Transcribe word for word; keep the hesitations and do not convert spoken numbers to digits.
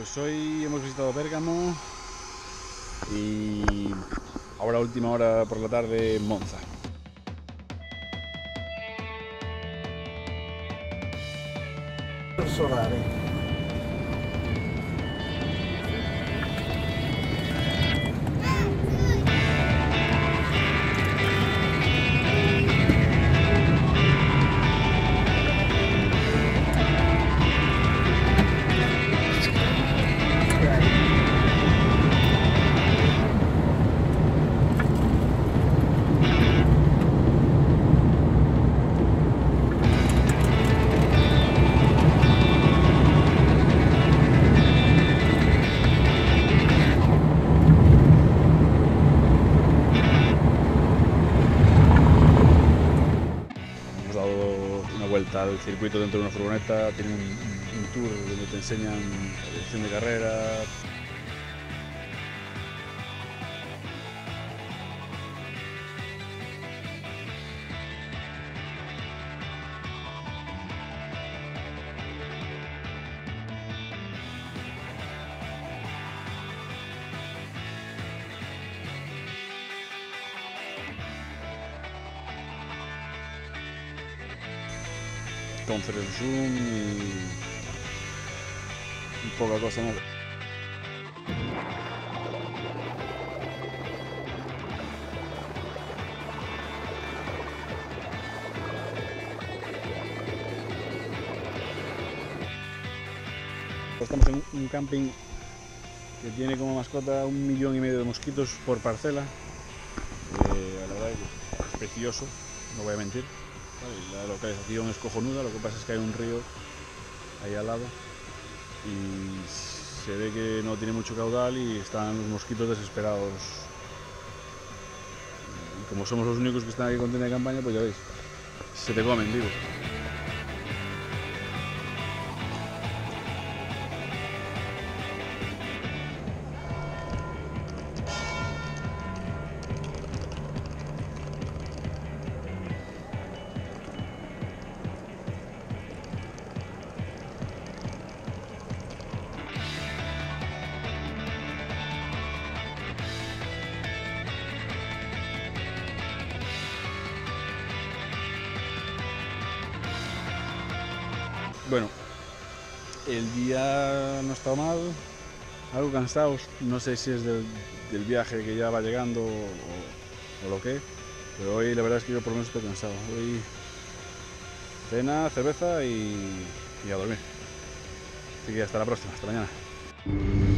Pues hoy hemos visitado Bérgamo y ahora última hora por la tarde Monza. Solare. Vuelta al circuito dentro de una furgoneta, tiene un, un tour donde te enseñan la dirección de carrera. Con hacer el zoom y, y poca cosa más. Estamos en un camping que tiene como mascota un millón y medio de mosquitos por parcela. Eh, la verdad es, es precioso, no voy a mentir. La localización es cojonuda, lo que pasa es que hay un río ahí al lado y se ve que no tiene mucho caudal y están los mosquitos desesperados. Y como somos los únicos que están aquí con tienda de campaña, pues ya veis, se te comen, digo. Bueno, el día no ha estado mal, algo cansados, no sé si es del, del viaje que ya va llegando o, o lo que, pero hoy la verdad es que yo por lo menos estoy cansado. Hoy cena, cerveza y, y a dormir. Así que hasta la próxima, hasta mañana.